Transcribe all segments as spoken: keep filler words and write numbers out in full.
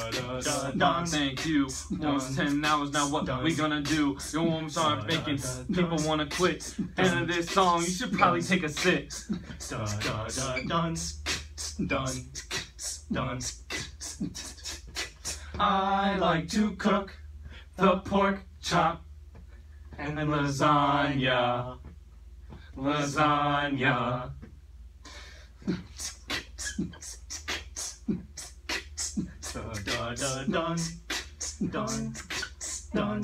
Done. Thank you. Almost ten hours now. What we gonna do? Your warm start making people wanna quit. End of this song, you should probably take a sip. Done. Done. Done. Done. I like to cook the pork chop and lasagna. Lasagna. Dun dun dun dun dun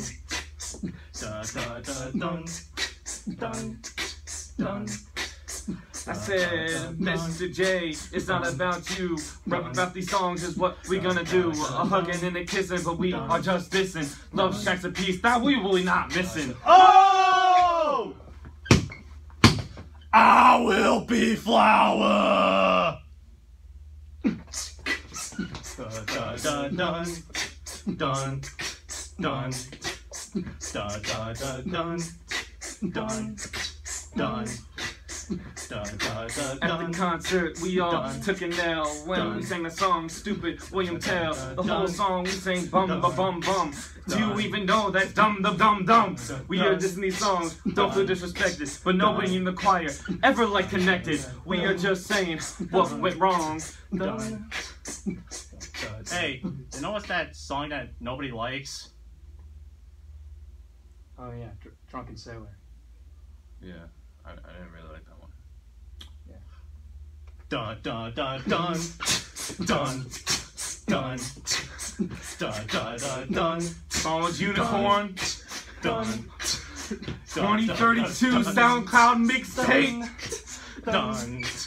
dun dun dun dun. I said, Mister J, it's not about you. Rap about these songs is what we gonna do. A hugging and a kissing, but we are just missing. Love Shack's a piece that we really not missing. Oh! I will be flower. Dun dun dun dun dun dun dun dun dun dun. At the concert, we all took an L when we sang the song Stupid William Tell. The whole song we sang bum ba bum bum. Do you even know that's dum dum dum dum? We are Disney songs, don't feel disrespected, but nobody in the choir ever like connected. We are just saying what went wrong. Hey, you know what's that song that nobody likes? Oh yeah, Dr Drunken Sailor. Yeah, I, I didn't really like that one. Yeah. Dun dun dun dun dun dun dun dun dun dun. Song's Unicorn. Dun. twenty thirty-two SoundCloud mixtape. Dun.